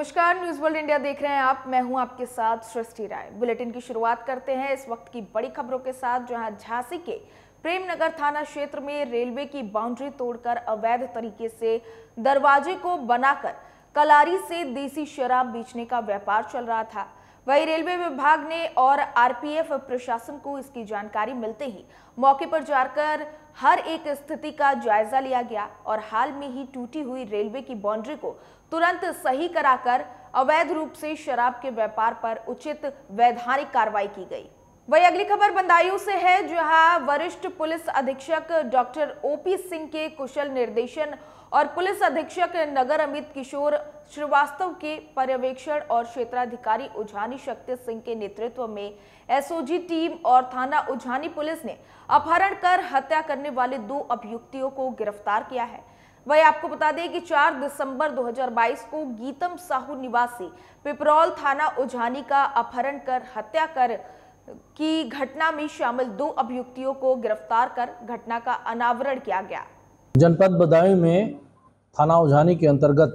नमस्कार, news world India देख रहे हैं आप। मैं हूं आपके साथ सृष्टि राय। बुलेटिन की शुरुआत करते हैं इस वक्त की बड़ी खबरों के साथ, जहां झांसी के प्रेमनगर थाना क्षेत्र में रेलवे की बाउंड्री तोड़कर अवैध तरीके से दरवाजे को बनाकर कलारी से देसी शराब बेचने का व्यापार चल रहा था। वहीं रेलवे विभाग ने और आरपीएफ प्रशासन को इसकी जानकारी मिलते ही मौके पर जाकर हर एक स्थिति का जायजा लिया गया और हाल में ही टूटी हुई रेलवे की बाउंड्री को तुरंत सही कराकर अवैध रूप से शराब के व्यापार पर उचित वैधानिक कार्रवाई की गई। वही अगली खबर बंदायूं से है, जहां वरिष्ठ पुलिस अधीक्षक डॉक्टर ओपी सिंह के कुशल निर्देशन और पुलिस अधीक्षक नगर अमित किशोर श्रीवास्तव के पर्यवेक्षण और क्षेत्राधिकारी उझानी शक्ति सिंह के नेतृत्व में एसओजी टीम और थाना उझानी पुलिस ने अपहरण कर हत्या करने वाले 2 अभियुक्तियों को गिरफ्तार किया है। वही आपको बता दें कि 4 दिसंबर 2022 को गीतम साहू निवासी पिपरौल थाना उझानी का अपहरण कर हत्या कर की घटना में शामिल 2 अभियुक्तियों को गिरफ्तार कर घटना का अनावरण किया गया। जनपद बदायूं में थाना उझानी के अंतर्गत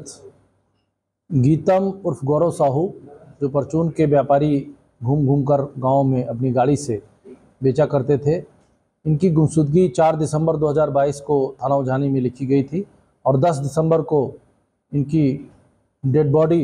गीतम उर्फ गौरव साहू, जो परचून के व्यापारी घूम घूम कर गाँव में अपनी गाड़ी से बेचा करते थे, इनकी गुमशुदगी 4 दिसंबर 2022 को थाना उझानी में लिखी गई थी और 10 दिसंबर को इनकी डेड बॉडी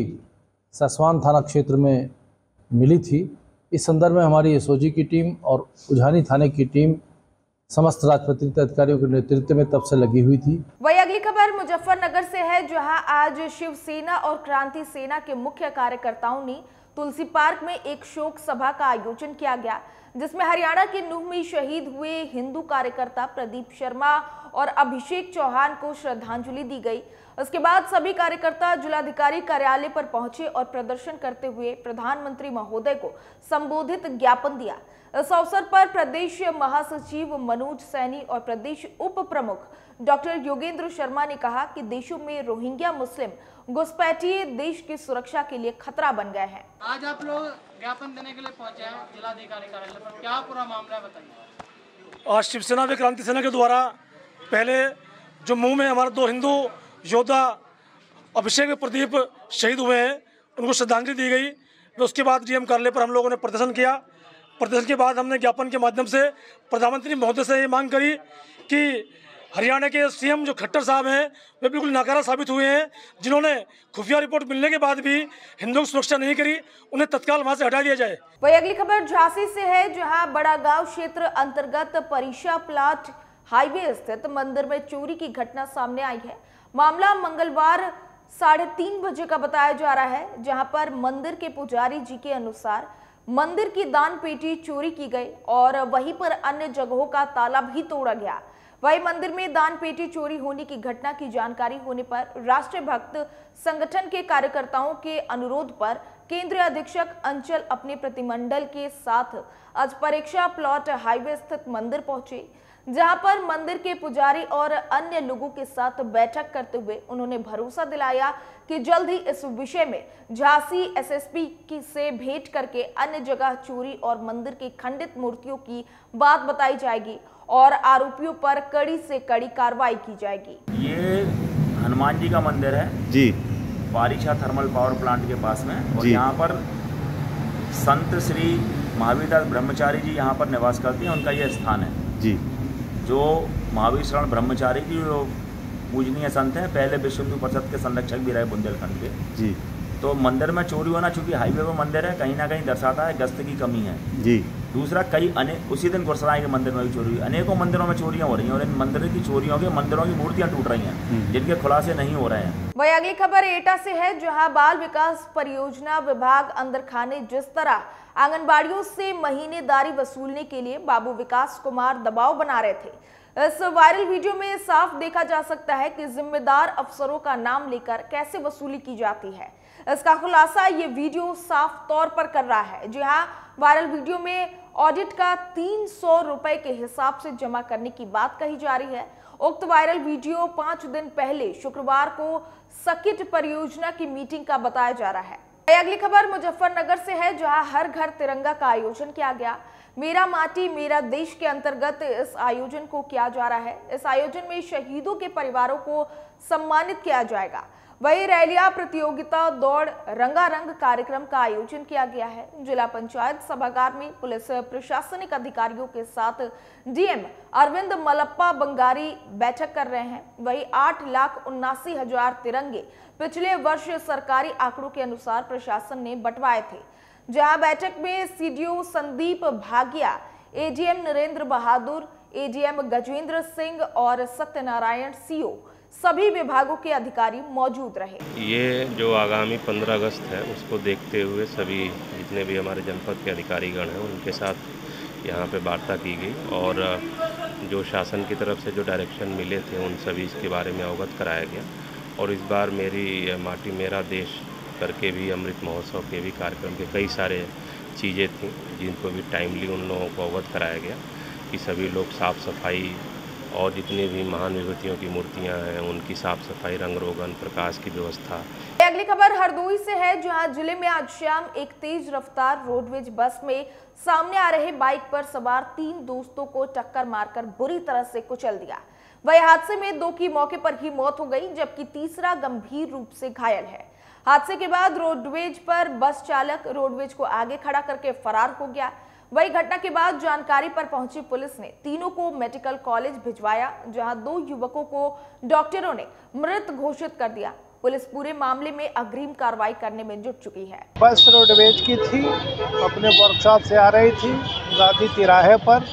ससवान थाना क्षेत्र में मिली थी। इस संदर्भ में हमारी एसओजी की टीम और उझानी थाने की टीम समस्त राजपत्रित अधिकारियों के नेतृत्व में तब से लगी हुई थी। वही अगली खबर मुजफ्फरनगर से है, जहां आज शिवसेना और क्रांति सेना के मुख्य कार्यकर्ताओं ने तुलसी पार्क में एक शोक सभा का आयोजन किया गया, जिसमें हरियाणा के नूह में शहीद हुए हिंदू कार्यकर्ता प्रदीप शर्मा और अभिषेक चौहान को श्रद्धांजलि दी गई। उसके बाद सभी कार्यकर्ता जिलाधिकारी कार्यालय पर पहुंचे और प्रदर्शन करते हुए प्रधानमंत्री महोदय को संबोधित ज्ञापन दिया। इस अवसर पर प्रदेश महासचिव मनोज सैनी और प्रदेश उप प्रमुख डॉक्टर योगेंद्र शर्मा ने कहा कि देशों में रोहिंग्या मुस्लिम घुसपैठिए देश की सुरक्षा के लिए खतरा बन गए हैं। आज आप लोग ज्ञापन देने के लिए पहुंचे हैं जिलाधिकारी कार्यालय पर, क्या पूरा मामला है बताइए। आज शिवसेना व क्रांति सेना के द्वारा पहले जो मुंह में हमारे 2 हिंदू योद्धा अभिषेक व प्रदीप शहीद हुए हैं, उनको श्रद्धांजलि दी गई। उसके बाद डीएम कार्यालय पर हम लोगों ने प्रदर्शन किया। प्रदर्शन के बाद हमने ज्ञापन के माध्यम से प्रधानमंत्री महोदय से ये मांग करी कि हरियाणा के सीएम जो खट्टर साहब हैं, वे बिल्कुल नाकारा साबित हुए हैं, जिन्होंने खुफिया रिपोर्ट मिलने के बाद भी हिंदुओं की सुरक्षा नहीं करी, उन्हें तत्काल वहां से हटा दिया जाए। वही अगली खबर झांसी से है, जहां बड़ा गांव क्षेत्र अंतर्गत परिशा प्लाट हाईवे स्थित मंदिर में चोरी की घटना सामने आई है। मामला मंगलवार 3:30 बजे का बताया जा रहा है, जहां पर मंदिर के पुजारी जी के अनुसार मंदिर की दान पेटी चोरी की गई और वहीं पर अन्य जगहों का ताला भी तोड़ा गया। वही मंदिर में दान पेटी चोरी होने की घटना की जानकारी होने पर राष्ट्रीय भक्त संगठन के कार्यकर्ताओं के अनुरोध पर केंद्रीय अधीक्षक अंचल अपने प्रतिमंडल के साथ आज परीक्षा प्लॉट हाईवे स्थित मंदिर पहुंचे, जहां पर मंदिर के पुजारी और अन्य लोगों के साथ बैठक करते हुए उन्होंने भरोसा दिलाया कि जल्द ही इस विषय में झांसी एसएसपी से भेंट करके अन्य जगह चोरी और मंदिर की खंडित मूर्तियों की बात बताई जाएगी और आरोपियों पर कड़ी से कड़ी कार्रवाई की जाएगी। ये हनुमान जी का मंदिर है जी, पारिशा थर्मल पावर प्लांट के पास में, और यहाँ पर संत श्री महावीर दास ब्रह्मचारी जी यहाँ पर निवास करते हैं। उनका ये स्थान है जी, जो महावीर शरण ब्रह्मचारी जी जो पूजनीय संत हैं, पहले विश्व हिंदू परिषद के संरक्षक भी रहे बुंदेलखंड के जी। तो मंदिर में चोरी होना, चूंकि हाईवे पर मंदिर है, कहीं ना कहीं दर्शाता है गश्त की कमी है जी। दूसरा, उसी दिन गुरसराय के मंदिर में भी चोरी हुई। अनेकों मंदिरों में चोरियां हो रही हैं और इन मंदिरों की चोरियों के मंदिरों की मूर्तियां टूट रही हैं, जिनके खुलासे नहीं हो रहे हैं। वही अगली खबर एटा से है, जहां बाल विकास परियोजना विभाग अंदर खाने जिस तरह आंगनबाड़ियों से महीनेदारी वसूलने के लिए बाबू विकास कुमार दबाव बना रहे थे, इस वायरल वीडियो में साफ देखा जा सकता है कि जिम्मेदार अफसरों का नाम लेकर कैसे वसूली की जाती है। इसका खुलासा ये वीडियो साफ तौर पर कर रहा है। जी हाँ, वायरल वीडियो में ऑडिट का 300 रुपए के हिसाब से जमा करने की बात कही जा रही है। उक्त वायरल वीडियो 5 दिन पहले शुक्रवार को सकिट परियोजना की मीटिंग का बताया जा रहा है। अगली खबर मुजफ्फरनगर से है, जहां हर घर तिरंगा का आयोजन किया गया। मेरा माटी मेरा देश के अंतर्गत इस आयोजन को किया जा रहा है। इस आयोजन में शहीदों के परिवारों को सम्मानित किया जाएगा। वही रैलियां, प्रतियोगिता, दौड़, रंगारंग कार्यक्रम का आयोजन किया गया है। जिला पंचायत सभागार में पुलिस प्रशासनिक अधिकारियों के साथ डीएम अरविंद मलप्पा बंगारी बैठक कर रहे हैं। वही 8,79,000 तिरंगे पिछले वर्ष सरकारी आंकड़ों के अनुसार प्रशासन ने बंटवाए थे, जहां बैठक में CDO Sandeep Bhagiya, ADM Narendra Bahadur, ADM Gajendra Singh और सत्यनारायण सीओ सभी विभागों के अधिकारी मौजूद रहे। ये जो आगामी 15 अगस्त है उसको देखते हुए सभी जितने भी हमारे जनपद के अधिकारीगण हैं उनके साथ यहाँ पे वार्ता की गई और जो शासन की तरफ से जो डायरेक्शन मिले थे उन सभी इसके बारे में अवगत कराया गया। और इस बार मेरी माटी मेरा देश करके भी अमृत महोत्सव के भी कार्यक्रम के कई सारे चीज़ें थीं जिनको भी टाइमली उन लोगों को अवगत कराया गया कि सभी लोग साफ़ सफाई और जितनी भी महान विभूतियों की मूर्तियां हैं उनकी साफ सफाई, रंग रोगन, प्रकाश की व्यवस्था। अगली खबर हरदोई से है, जहां जिले में आज शाम एक तेज रफ्तार रोडवेज बस में सामने आ रहे बाइक पर सवार 3 दोस्तों को टक्कर मारकर बुरी तरह से कुचल दिया। वही हादसे में 2 की मौके पर ही मौत हो गई, जबकि तीसरा गंभीर रूप से घायल है। हादसे के बाद रोडवेज पर बस चालक रोडवेज को आगे खड़ा करके फरार हो गया। वही घटना के बाद जानकारी पर पहुंची पुलिस ने तीनों को मेडिकल कॉलेज भिजवाया, जहां 2 युवकों को डॉक्टरों ने मृत घोषित कर दिया। पुलिस पूरे मामले में अग्रिम कार्रवाई करने में जुट चुकी है। बस रोडवेज की थी, अपने वर्कशॉप से आ रही थी गांधी तिराहे पर।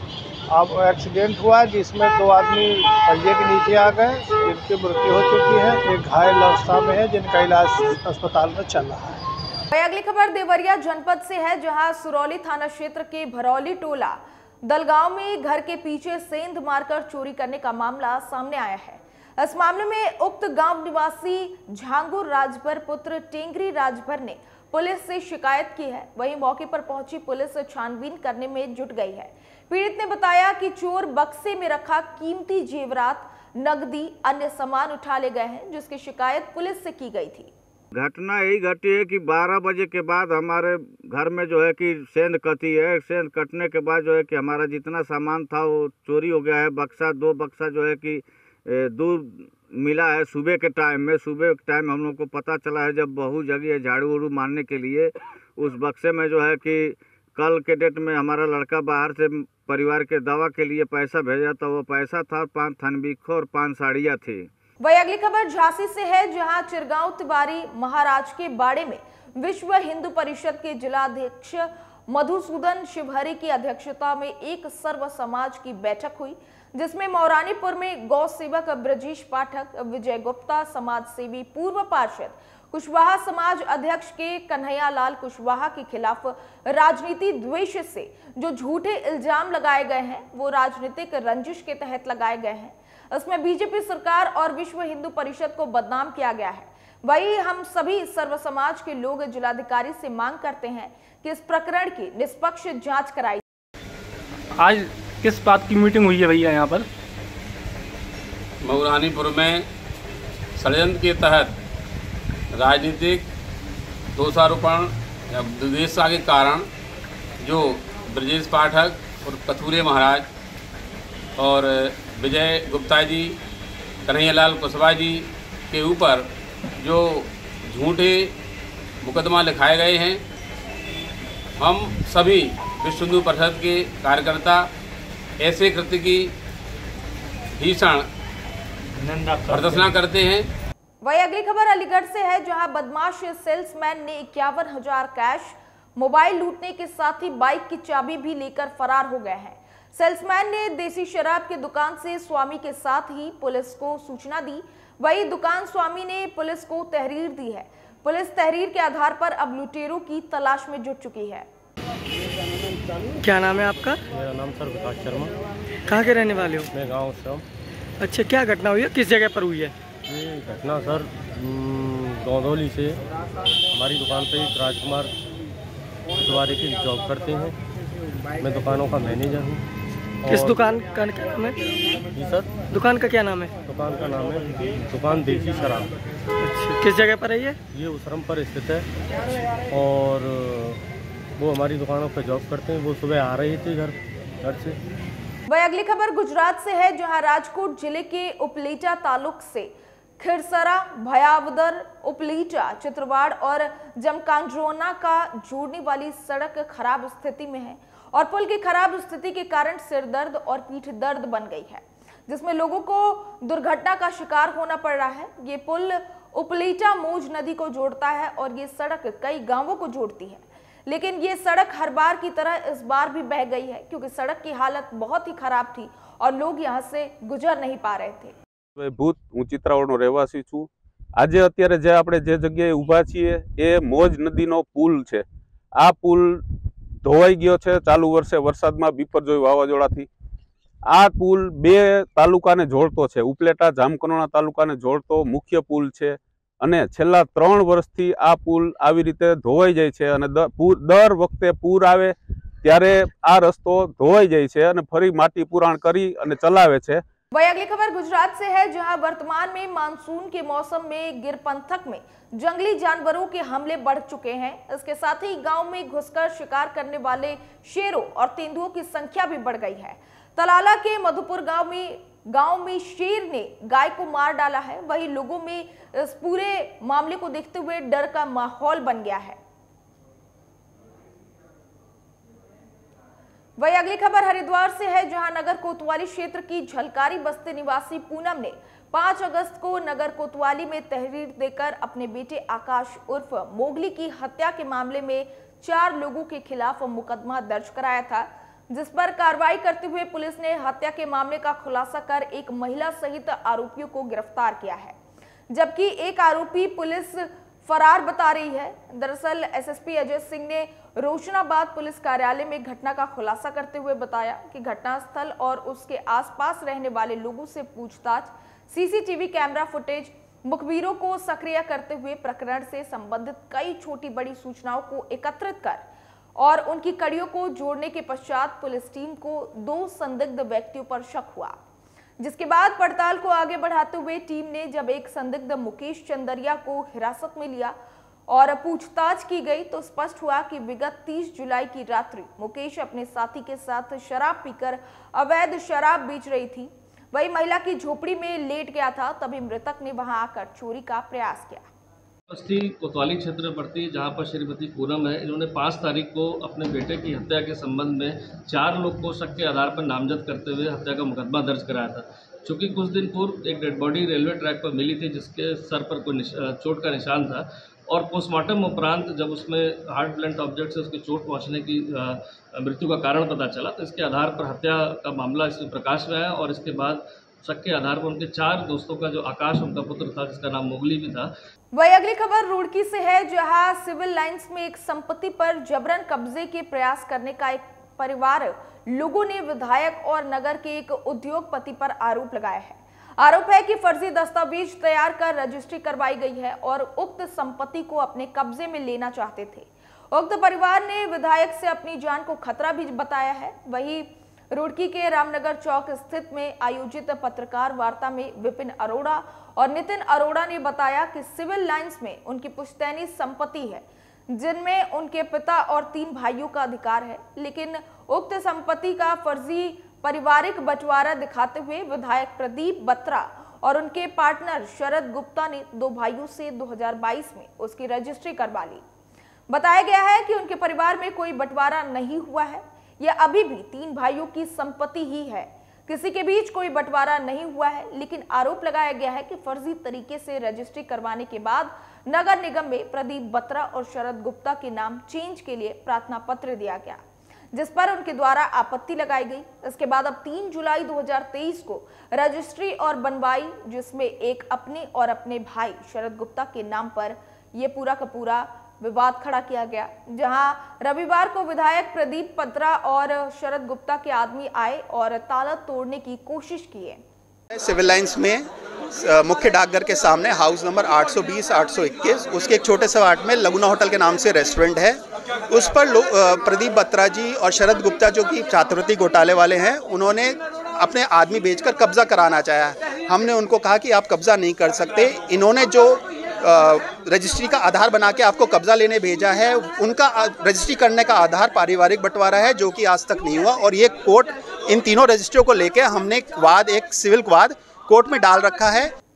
अब एक्सीडेंट हुआ जिसमें 2 आदमी पहिए के नीचे आ गए, जिनकी मृत्यु हो चुकी है। एक घायल अवस्था में है, जिनका इलाज अस्पताल में चल रहा है। अगली खबर देवरिया जनपद से है, जहां सुरौली थाना क्षेत्र के भरौली टोला दलगांव में घर के पीछे सेंध मारकर चोरी करने का मामला सामने आया है। इस मामले में उक्त गांव निवासी झांगुर राजभर पुत्र टेंगरी राजभर ने पुलिस से शिकायत की है। वहीं मौके पर पहुंची पुलिस छानबीन करने में जुट गई है। पीड़ित ने बताया कि चोर बक्से में रखा कीमती जेवरात, नकदी, अन्य सामान उठा ले गए हैं, जिसकी शिकायत पुलिस से की गई थी। घटना यही घटी है कि 12 बजे के बाद हमारे घर में जो है कि सेंध कटी है। सेंध कटने के बाद जो है कि हमारा जितना सामान था वो चोरी हो गया है। बक्सा 2 बक्सा जो है कि दूर मिला है सुबह के टाइम में। सुबह के टाइम हम लोग को पता चला है जब बहू जगी है झाड़ू वाड़ू मारने के लिए। उस बक्से में जो है कि कल के डेट में हमारा लड़का बाहर से परिवार के दवा के लिए पैसा भेजा, तो वो पैसा था 5 थनबिखो और 5 साड़ियाँ थी। वही अगली खबर झांसी से है, जहां चिरगांव तिवारी महाराज के बाड़े में विश्व हिंदू परिषद के जिलाध्यक्ष मधुसूदन शिवहरी की अध्यक्षता में एक सर्व समाज की बैठक हुई, जिसमें मौरानीपुर में गौ सेवक ब्रजेश पाठक, विजय गुप्ता, समाज सेवी पूर्व पार्षद कुशवाहा समाज अध्यक्ष के कन्हैया लाल कुशवाहा के खिलाफ राजनीति द्वेष से जो झूठे इल्जाम लगाए गए हैं वो राजनीतिक रंजिश के तहत लगाए गए हैं। इसमें बीजेपी सरकार और विश्व हिंदू परिषद को बदनाम किया गया है। वही हम सभी सर्व समाज के लोग जिलाधिकारी से मांग करते हैं कि इस प्रकरण की निष्पक्ष जांच कराई। आज किस बात की मीटिंग हुई है भैया यहाँ पर? मऊरानीपुर में षड्यंत्र के तहत राजनीतिक दोषारोपण या दुर्दशा के कारण जो ब्रजेश पाठक और कथूरे महाराज और विजय गुप्ता जी, कन्हैया लाल कुशवाहा जी के ऊपर जो झूठे मुकदमा लिखाए गए हैं, हम सभी विश्व हिंदू परिषद के कार्यकर्ता ऐसे कृत्य की भीषण प्रदर्शना करते हैं। वही अगली खबर अलीगढ़ से है, जहां बदमाश सेल्समैन ने 51,000 कैश, मोबाइल लूटने के साथ ही बाइक की चाबी भी लेकर फरार हो गए हैं। सेल्समैन ने देसी शराब की दुकान से स्वामी के साथ ही पुलिस को सूचना दी। वही दुकान स्वामी ने पुलिस को तहरीर दी है। पुलिस तहरीर के आधार पर अब लुटेरों की तलाश में जुट चुकी है। क्या नाम है आपका? मेरा नाम सर विकास शर्मा। कहाँ के रहने वाले हो? मैं गाँव से हूँ। अच्छा, क्या घटना हुई है, किस जगह पर हुई है? ये घटना सर गौदौली से हमारी दुकान पे एक राजकुमार तिवारी की जॉब करते हैं। मैं दुकानों का मैनेजर हूँ। किस दुकान का क्या नाम है? जी सर, दुकान का क्या नाम है? दुकान का नाम है दुकान देसी शराब। अच्छा, किस जगह पर है ये? ये उसरम पर स्थित है और वो हमारी दुकानों पर जॉब करते हैं। वो सुबह आ रहे थे घर से। वही अगली खबर गुजरात से है, जहां राजकोट जिले के उपलेटा तालुक से खिरसरा, भयावदर, उपलीटा, चित्रवाड़ और जमकांड्रोना का जोड़ने वाली सड़क खराब स्थिति में है और पुल की खराब स्थिति के कारण सिर दर्द और पीठ दर्द बन गई है, जिसमें लोगों को दुर्घटना का शिकार होना पड़ रहा है। ये पुल उपलीटा मोज नदी को जोड़ता है और ये सड़क कई गांवों को जोड़ती है, लेकिन ये सड़क हर बार की तरह इस बार भी बह गई है क्योंकि सड़क की हालत बहुत ही खराब थी और लोग यहाँ से गुजर नहीं पा रहे थे। भूत हूँ चित्रावड़નો રહેવાસી છું। આજે અત્યારે જે આપણે જે જગ્યાએ ઊભા છીએ એ મોજ નદીનો પુલ છે। આ પુલ ધોવાઈ ગયો છે ચાલુ વર્ષે વરસાદમાં બીપરજોય વાવાઝોડાથી। આ પુલ બે તાલુકાને જોડતો છે, ઉપલેટા જામકંડોરણા તાલુકાને જોડતો મુખ્ય પુલ છે અને છેલ્લા 3 વર્ષથી આ પુલ આવી રીતે ધોવાઈ જાય છે અને દર વખતે પૂર આવે ત્યારે આ રસ્તો ધોવાઈ જાય છે અને ફરી માટી પુરાણ કરી અને ચલાવે છે। वही अगली खबर गुजरात से है, जहां वर्तमान में मानसून के मौसम में गिर पंथक में जंगली जानवरों के हमले बढ़ चुके हैं। इसके साथ ही गांव में घुसकर शिकार करने वाले शेरों और तेंदुओं की संख्या भी बढ़ गई है। तलाला के मधुपुर गांव में शेर ने गाय को मार डाला है। वही लोगों में इस पूरे मामले को देखते हुए डर का माहौल बन गया है। वही अगली खबर हरिद्वार से है, जहां नगर कोतवाली क्षेत्र की झलकारी बस्ती निवासी पूनम ने 5 अगस्त को नगर कोतवाली में तहरीर देकर अपने बेटे आकाश उर्फ मोगली की हत्या के मामले में 4 लोगों के खिलाफ मुकदमा दर्ज कराया था, जिस पर कार्रवाई करते हुए पुलिस ने हत्या के मामले का खुलासा कर एक महिला सहित आरोपियों को गिरफ्तार किया है, जबकि एक आरोपी पुलिस फरार बता रही है। दरअसल एसएसपी अजय सिंह ने रोशनाबाद पुलिस कार्यालय में घटना का खुलासा करते हुए बताया कि घटनास्थल और उसके आसपास रहने वाले लोगों से पूछताछ, सीसीटीवी कैमरा फुटेज, मुखबिरों को सक्रिय करते हुए प्रकरण से संबंधित कई छोटी बड़ी सूचनाओं को एकत्रित कर और उनकी कड़ियों को जोड़ने के पश्चात पुलिस टीम को 2 संदिग्ध व्यक्तियों पर शक हुआ, जिसके बाद पड़ताल को आगे बढ़ाते हुए टीम ने जब एक संदिग्ध मुकेश चंदरिया को हिरासत में लिया और पूछताछ की गई तो स्पष्ट हुआ कि विगत 30 जुलाई की रात्रि मुकेश अपने साथी के साथ शराब पीकर अवैध शराब बेच रही थी। वही महिला की झोपड़ी में लेट गया था, तभी मृतक ने वहां आकर चोरी का प्रयास किया। बस्ती कोतवाली क्षेत्र में पड़ती है, जहां पर श्रीमती पूनम है। इन्होंने 5 तारीख को अपने बेटे की हत्या के संबंध में 4 लोग को शक के आधार पर नामजद करते हुए हत्या का मुकदमा दर्ज कराया था। चूँकि कुछ दिन पूर्व एक डेड बॉडी रेलवे ट्रैक पर मिली थी, जिसके सर पर कोई चोट का निशान था और पोस्टमार्टम उपरांत जब उसमें हार्ड ब्लंट ऑब्जेक्ट से उसकी चोट पहुँचने की मृत्यु का कारण पता चला, तो इसके आधार पर हत्या का मामला इसमें प्रकाश में आया और इसके बाद शक के आधार पर उनके 4 दोस्तों का, जो आकाश उनका पुत्र था जिसका नाम मोगली भी था। वही अगली खबर रुड़की से है, जहां सिविल लाइंस में एक संपत्ति पर जबरन कब्जे के प्रयास करने का एक परिवार लोगों ने विधायक और नगर के एक उद्योगपति पर आरोप लगाया है। आरोप है कि फर्जी दस्तावेज तैयार कर रजिस्ट्री करवाई गई है और उक्त संपत्ति को अपने कब्जे में लेना चाहते थे। उक्त परिवार ने विधायक से अपनी जान को खतरा भी बताया है। वही रुड़की के रामनगर चौक स्थित में आयोजित पत्रकार वार्ता में विपिन अरोड़ा और नितिन अरोड़ा ने बताया कि सिविल लाइंस में उनकी पुश्तैनी संपत्ति है, जिनमें उनके पिता और 3 भाइयों का अधिकार है, लेकिन उक्त संपत्ति का फर्जी पारिवारिक बंटवारा दिखाते हुए विधायक प्रदीप बत्रा और उनके पार्टनर शरद गुप्ता ने 2 भाइयों से 2022 में उसकी रजिस्ट्री करवा ली। बताया गया है कि उनके परिवार में कोई बंटवारा नहीं हुआ है, यह अभी भी 3 भाइयों की संपत्ति ही है, किसी के बीच कोई बंटवारा नहीं हुआ है। लेकिन आरोप लगाया गया है कि फर्जी तरीके से रजिस्ट्री करवाने के बाद नगर निगम में प्रदीप बत्रा और शरद गुप्ता के नाम चेंज के लिए प्रार्थना पत्र दिया गया, जिस पर उनके द्वारा आपत्ति लगाई गई। इसके बाद अब 3 जुलाई 2023 को रजिस्ट्री और बनवाई, जिसमें एक अपने और अपने भाई शरद गुप्ता के नाम पर यह पूरा का पूरा विवाद खड़ा किया गया, जहां रविवार को विधायक प्रदीप बत्रा और शरद गुप्ता के आदमी आए और ताला तोड़ने की कोशिश की है। सिविल लाइंस में मुख्य डाकघर के सामने हाउस नंबर 820-821, उसके एक छोटे से वार्ड में लगुना होटल के नाम से रेस्टोरेंट है। उस पर प्रदीप बत्रा जी और शरद गुप्ता, जो कि छात्रवृत्ति घोटाले वाले हैं, उन्होंने अपने आदमी बेचकर कब्जा कराना चाहा। हमने उनको कहा कि आप कब्जा नहीं कर सकते। इन्होंने जो रजिस्ट्री का आधार बना के आपको कब्जा लेने भेजा है, उनका रजिस्ट्री करने का आधार पारिवारिक बंटवारा है, जो कि आज तक नहीं हुआ। और ये कोर्ट इन तीनों रजिस्ट्रियों को लेके हमने एक सिविल वाद कोर्ट में डाल रखा है।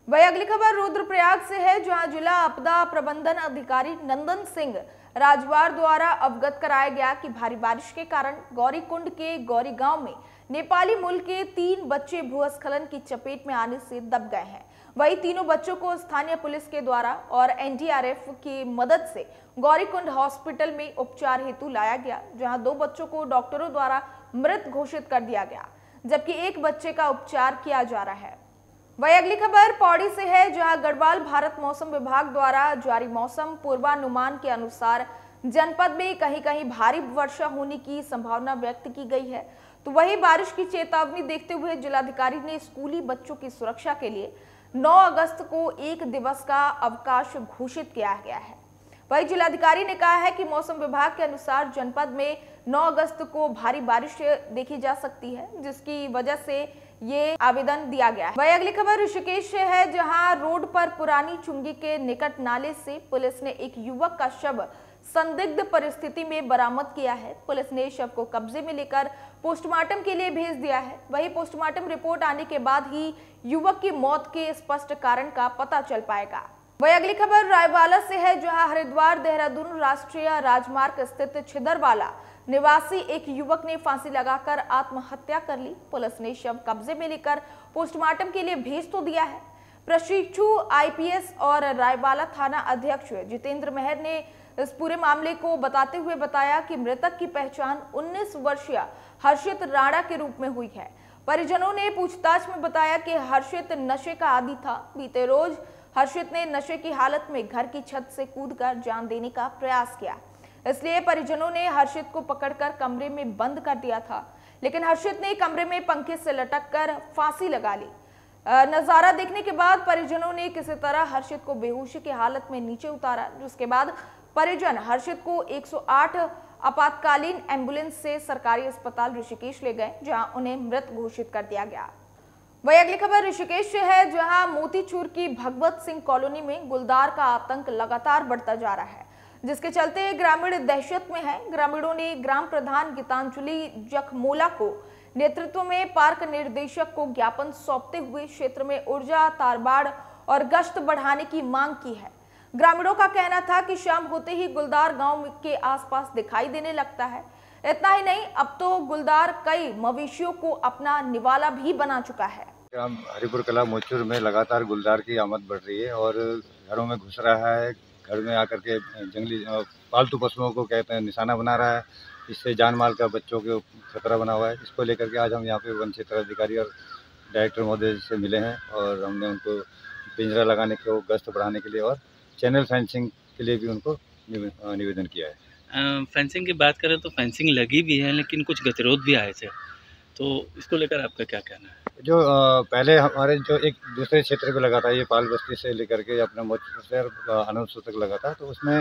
वही अगली खबर रुद्रप्रयाग से है, जहां जिला आपदा प्रबंधन अधिकारी नंदन सिंह राजवार द्वारा अवगत कराया गया कि भारी बारिश के कारण गौरीकुंड के गौरी गांव में नेपाली मूल के 3 बच्चे भूस्खलन की चपेट में आने से दब गए हैं। वही तीनों बच्चों को स्थानीय पुलिस के द्वारा और एनडीआरएफ की मदद से गौरीकुंड हॉस्पिटल में उपचार हेतु लाया गया, जहां 2 बच्चों को डॉक्टरों द्वारा मृत घोषित कर दिया गया, जबकि 1 बच्चे का उपचार किया जा रहा है। वही अगली खबर पौड़ी से है, जहां गढ़वाल भारत मौसम विभाग द्वारा जारी मौसम पूर्वानुमान के अनुसार जनपद में कहीं कहीं भारी वर्षा होने की संभावना व्यक्त की गई है। तो वही बारिश की चेतावनी देखते हुए जिलाधिकारी ने स्कूली बच्चों की सुरक्षा के लिए 9 अगस्त को 1 दिवस का अवकाश घोषित किया गया है। वही जिलाधिकारी ने कहा है कि मौसम विभाग के अनुसार जनपद में 9 अगस्त को भारी बारिश देखी जा सकती है, जिसकी वजह से ये आवेदन दिया गया है। वही अगली खबर ऋषिकेश से है, जहां रोड पर पुरानी चुंगी के निकट नाले से पुलिस ने एक युवक का शव संदिग्ध परिस्थिति में बरामद किया है। पुलिस ने शव को कब्जे में लेकर पोस्टमार्टम के लिए भेज दिया है। वही पोस्टमार्टम रिपोर्ट आने के बाद ही युवक की मौत के स्पष्ट कारण का पता चल पाएगा। वही अगली खबर रायवाला से है, जहां हरिद्वार देहरादून राष्ट्रीय राजमार्ग स्थित छिदरवाला निवासी एक युवक ने फांसी लगाकर आत्महत्या कर ली। पुलिस ने शव कब्जे में लेकर पोस्टमार्टम के लिए भेज तो दिया है। प्रशिक्षु आईपीएस और रायवाला थाना अध्यक्ष जितेंद्र मेहर ने इस पूरे मामले को बताते हुए बताया कि मृतक की पहचान 19 वर्षीय हर्षित राणा के रूप में हुई है। परिजनों ने पूछताछ में बताया कि हर्षित नशे का आदी था। बीते रोज हर्षित ने नशे की हालत में घर की छत से कूदकर जान देने का प्रयास किया, इसलिए परिजनों ने हर्षित को पकड़कर कमरे में बंद कर दिया था, लेकिन हर्षित ने कमरे में पंखे से लटककर फांसी लगा ली। नजारा देखने के बाद परिजनों ने किसी तरह हर्षित को बेहोशी की हालत में नीचे उतारा, जिसके बाद परिजन हर्षित को 108 आपातकालीन एम्बुलेंस से सरकारी अस्पताल ऋषिकेश ले गए, जहां उन्हें मृत घोषित कर दिया गया। वही अगली खबर ऋषिकेश से है, जहां मोतीचूर की भगवत सिंह कॉलोनी में गुलदार का आतंक लगातार बढ़ता जा रहा है, जिसके चलते ग्रामीण दहशत में है। ग्रामीणों ने ग्राम प्रधान गीतांजलि जखमोला को नेतृत्व में पार्क निर्देशक को ज्ञापन सौंपते हुए क्षेत्र में ऊर्जा तारबाड़ और गश्त बढ़ाने की मांग की है। ग्रामीणों का कहना था कि शाम होते ही गुलदार गांव के आसपास दिखाई देने लगता है। इतना ही नहीं, अब तो गुलदार कई मवेशियों को अपना निवाला भी बना चुका है। ग्राम हरिपुर कला मोचूर में लगातार गुलदार की आमद बढ़ रही है और घरों में घुस रहा है। घर में आकर के जंगली पालतू पशुओं को कहते हैं निशाना बना रहा है। इससे जान माल का बच्चों के खतरा बना हुआ है। इसको लेकर के आज हम यहाँ पे वन क्षेत्र अधिकारी और डायरेक्टर महोदय से मिले हैं और हमने उनको पिंजरा लगाने को गश्त बढ़ाने के लिए और चैनल फेंसिंग के लिए भी उनको निवेदन किया है। फेंसिंग की बात करें तो फेंसिंग लगी भी है, लेकिन कुछ गतिरोध भी आए थे, तो इसको लेकर आपका क्या कहना है? जो पहले हमारे जो एक दूसरे क्षेत्र पे लगा था, ये पाल बस्ती से लेकर के अपना मोचूर से अनंतपुर तक लगा था, तो उसमें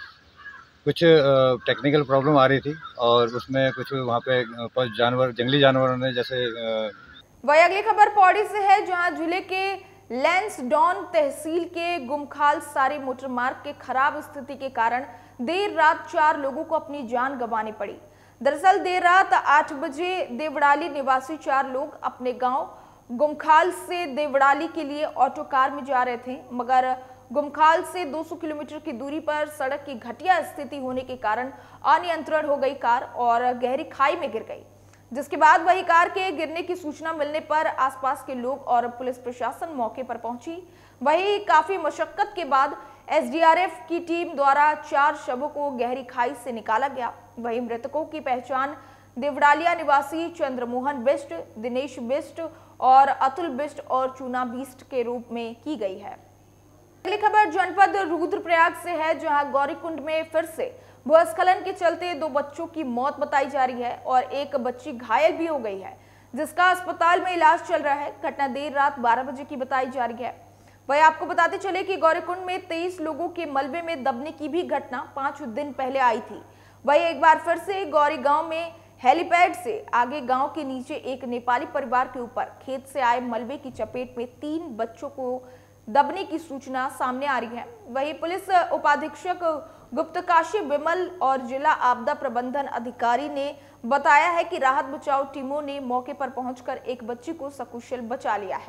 कुछ टेक्निकल प्रॉब्लम आ रही थी और उसमें कुछ वहाँ पे जानवर जंगली जानवरों ने जैसे। वही अगली खबर पौड़ी से है, जहां जिले के लैंसडॉन तहसील के गुमखाल सारी मोटर मार्ग के खराब स्थिति के कारण देर रात 4 लोगों को अपनी जान गंवानी पड़ी। दरअसल देर रात 8 बजे देवड़ाली निवासी 4 लोग अपने गांव गुमखाल से देवड़ाली के लिए ऑटो कार में जा रहे थे, मगर गुमखाल से 200 किलोमीटर की दूरी पर सड़क की घटिया स्थिति होने के कारण अनियंत्रण हो गई कार और गहरी खाई में गिर गई, जिसके बाद वही कार के गिरने की सूचना मिलने पर आसपास के लोग और पुलिस प्रशासन मौके पर पहुंची। वही काफी मशक्कत के बाद एसडीआरएफ की टीम द्वारा 4 शवों को गहरी खाई से निकाला गया। वही मृतकों की पहचान देवड़ालिया निवासी चंद्रमोहन बिष्ट, दिनेश बिष्ट और अतुल बिष्ट और चूना बिष्ट के रूप में की गई है। अगली खबर जनपद रुद्रप्रयाग से है, जहां गौरीकुंड में फिर से भूस्खलन के चलते 2 बच्चों की मौत बताई जा रही है और एक बच्ची घायल भी हो गई है, जिसका अस्पताल में इलाज चल रहा है। घटना देर रात 12 बजे की बताई जा रही है। वही आपको बताते चले कि गौरीकुंड में 23 लोगों के मलबे में दबने की भी घटना 5 दिन पहले आई थी। वही एक बार फिर से गौरी गांव में हेलीपैड से आगे गांव के नीचे एक नेपाली परिवार के ऊपर खेत से आए मलबे की चपेट में 3 बच्चों को दबने की सूचना सामने आ रही है। वही पुलिस उपाधीक्षक गुप्तकाशी विमल और जिला आपदा प्रबंधन अधिकारी ने बताया है कि राहत बचाव टीमों ने मौके पर पहुंचकर एक बच्ची को सकुशल बचा लिया है।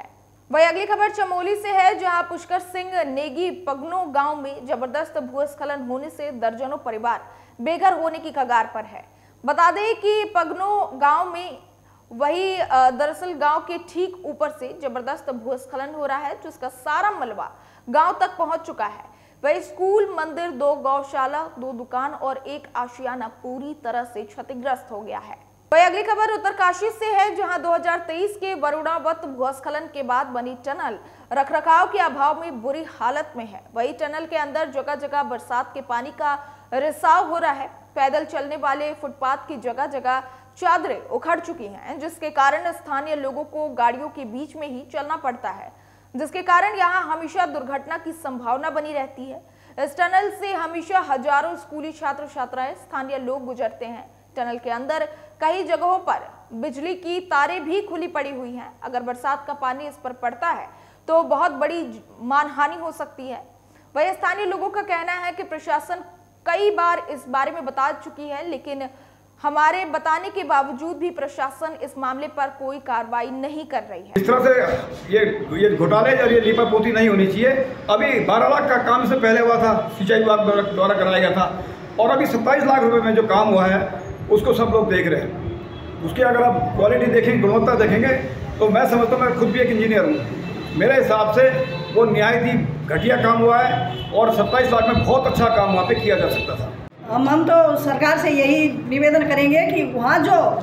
वही अगली खबर चमोली से है, जहां पुष्कर सिंह नेगी पगनो गांव में जबरदस्त भूस्खलन होने से दर्जनों परिवार बेघर होने की कगार पर है। बता दें कि पगनो गांव में वही दरअसल गांव के ठीक ऊपर से जबरदस्त भूस्खलन हो रहा है, जिसका सारा मलबा गांव तक पहुंच चुका है। वही स्कूल, मंदिर, 2 गौशाला, 2 दुकान और 1 आशियाना पूरी तरह से क्षतिग्रस्त हो गया है। वही अगली खबर उत्तरकाशी से है, जहां 2023 के वरुणावत भूस्खलन के बाद बनी टनल रखरखाव के अभाव में बुरी हालत में है। वही टनल के अंदर जगह जगह बरसात के पानी का रिसाव हो रहा है। पैदल चलने वाले फुटपाथ की जगह जगह चादरें उखड़ चुकी हैं, जिसके कारण स्थानीय लोगों को गाड़ियों के बीच में ही चलना पड़ता है, जिसके कारण यहां हमेशा दुर्घटना की संभावना बनी रहती है। इस टनल से हमेशा हजारों स्कूली छात्र छात्राएं, स्थानीय लोग गुजरते हैं। टनल के अंदर कई जगहों पर बिजली की तारें भी खुली पड़ी हुई हैं। अगर बरसात का पानी इस पर पड़ता है तो बहुत बड़ी मानहानि हो सकती है। वही स्थानीय लोगों का कहना है कि प्रशासन कई बार इस बारे में बता चुकी है, लेकिन हमारे बताने के बावजूद भी प्रशासन इस मामले पर कोई कार्रवाई नहीं कर रही है। इस तरह से ये घोटाले और ये लीपापोती नहीं होनी चाहिए। अभी 12 लाख का काम से पहले हुआ था, सिंचाई विभाग द्वारा कराया गया था, और अभी 27 लाख रुपए में जो काम हुआ है उसको सब लोग देख रहे हैं। उसकी अगर आप क्वालिटी देखेंगे, गुणवत्ता देखेंगे, तो मैं समझता हूँ, मैं खुद भी एक इंजीनियर हूँ, मेरे हिसाब से वो निहायत ही घटिया काम हुआ है और 27 लाख में बहुत अच्छा काम वहाँ पे किया जा सकता था। हम तो सरकार से यही निवेदन करेंगे कि वहाँ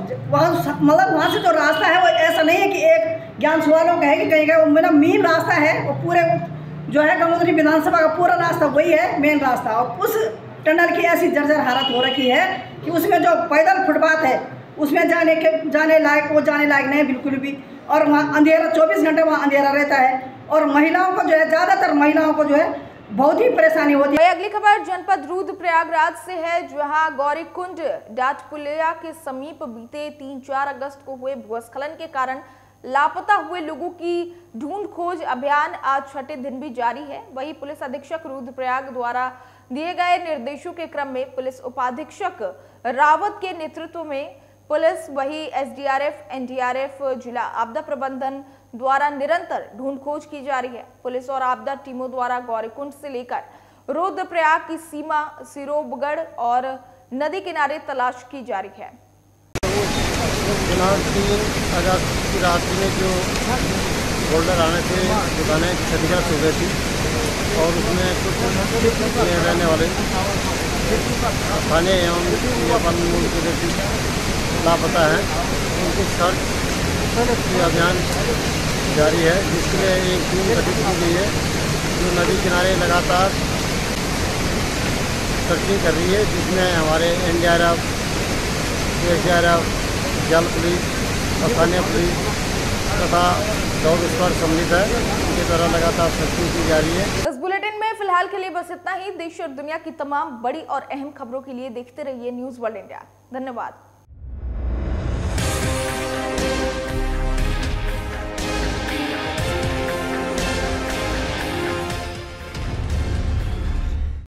से जो रास्ता है वो ऐसा नहीं है कि एक ज्ञान सवालों का है कि कहीं का वो मेरा मेन रास्ता है, वो पूरे जो है गंगोत्री विधानसभा का पूरा रास्ता वही है मेन रास्ता। और उस टनल की ऐसी जर्जर हालत हो रखी है कि उसमें जो पैदल फुटपाथ है उसमें जाने लायक नहीं है बिल्कुल भी। और वहाँ अंधेरा 24 घंटे वहाँ अंधेरा रहता है, और महिलाओं को जो है, ज़्यादातर महिलाओं को जो है बहुत ही परेशानी होती है। अगली खबर जनपद रुद्रप्रयागराज से है, जहां गौरीकुंड डाटपुलिया के समीप बीते 3-4 अगस्त को हुए भूस्खलन के कारण लापता हुए लोगों की ढूंढ खोज अभियान आज 6ठे दिन भी जारी है। वहीं पुलिस अधीक्षक रुद्रप्रयाग द्वारा दिए गए निर्देशों के क्रम में पुलिस उपाधीक्षक रावत के नेतृत्व में पुलिस, वही एसडीआरएफ, एनडीआरएफ, जिला आपदा प्रबंधन द्वारा निरंतर ढूंढ खोज की जा रही है। पुलिस और आपदा टीमों द्वारा गौरीकुंड से लेकर रुद्रप्रयाग की सीमा, सिरोबगढ़ और नदी किनारे तलाश की जा रही है। दिनांक 3 अगस्त की रात में जो बोल्डर आने से दुकानें क्षतिग्रस्त हो गई थी, और उसमें कुछ रहने वाले स्थानीय एवं नेपाल मूल के व्यक्ति लापता है, उनकी सर्च की अभियान जारी है, जिसके लिए एक टीम गठित की गई है जो नदी किनारे लगातार सर्चिंग कर रही है, जिसमें हमारे एनडीआरएफ, एसडीआरएफ, जल पुलिस, स्थानीय पुलिस तथा डॉग स्क्वाड सम्मिलित है। इनके द्वारा लगातार सर्चिंग की जा रही है। इस बुलेटिन में फिलहाल के लिए बस इतना ही। देश और दुनिया की तमाम बड़ी और अहम खबरों के लिए देखते रहिए न्यूज़ वर्ल्ड इंडिया। धन्यवाद।